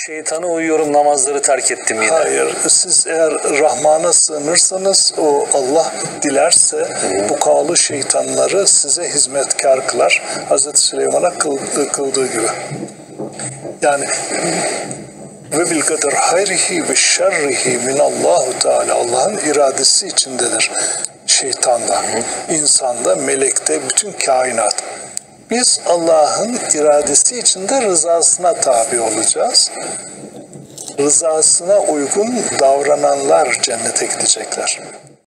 Şeytana uyuyorum, namazları terk ettim yine. Hayır, siz eğer Rahman'a sığınırsanız o Allah dilerse bu kavlu şeytanları size hizmetkar kılar. Hazreti Süleyman'a kıldığı gibi. Yani ve bil kader hayrihi ve şerrihi minallahu teala, Allah'ın iradesi içindedir şeytanda, insanda, melekte, bütün kainat. Biz Allah'ın iradesi içinde rızasına tabi olacağız. Rızasına uygun davrananlar cennete gidecekler.